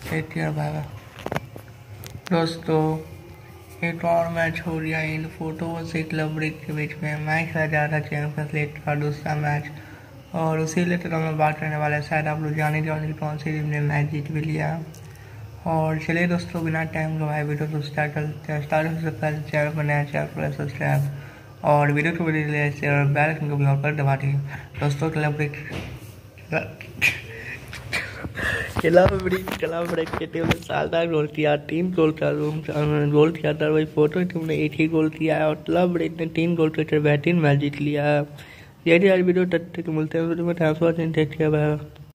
Take care, bye bye. दोस्तों एक और मैच हो गया इन फोटो से क्लब ब्रेक के बीच में। मैच खेला जा रहा था चैंपियंस लीग का दूसरा मैच, और उसी रिलेटेड हम बात करने वाले हैं। शायद आप लोग जाने के कौन सी टीम ने मैच जीत भी लिया। और चलिए दोस्तों, बिना टाइम गवाए वीडियो को स्टार्ट करते हैं। स्टार्ट होने से पहले चैनल पर नया चैनल पर सब्सक्राइब और वीडियो को शेयर और बेल आइकन को भी ऑन कर दबा दीजिए। दोस्तों क्लब ब्रेक के टीम ने शानदार गोल किया, 3 गोल का गोल किया था। वही फोटो टीम ने 1 ही गोल किया है और क्लब ब्रेक ने 3 गोल करके बेहतरीन मैच जीत लिया है। यदि आज वीडियो तक मिलते हैं वीडियो में। Thanks for watching, take care, bye.